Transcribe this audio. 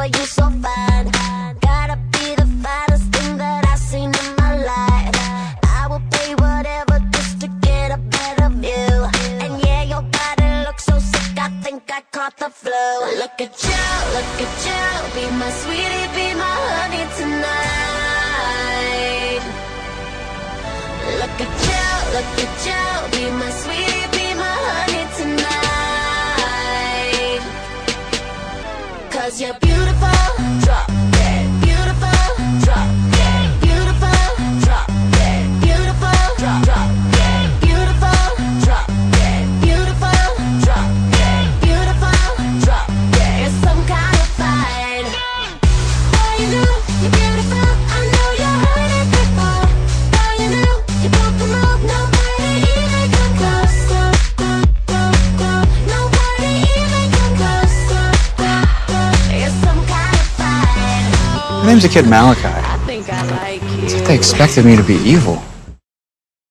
boy, you so fine. Gotta be the finest thing that I've seen in my life. I will pay whatever just to get a better view. And yeah, your body looks so sick, I think I caught the flu. Look at you, be my sweetie, be my honey tonight. Look at you, be my sweetie, be my honey tonight. 'Cause you're beautiful, drop dead, beautiful, drop dead, beautiful, drop dead, beautiful, drop dead, beautiful, drop dead, beautiful, drop dead, beautiful, drop dead. It's some kind of fight. Boy, you know you're beautiful, I know you're hurting before. Boy, you know you broke the mold, nobody even come close. Nobody even come close. It's some kind of fight. My name's the kid Malachai. I think I like you. They expected me to be evil.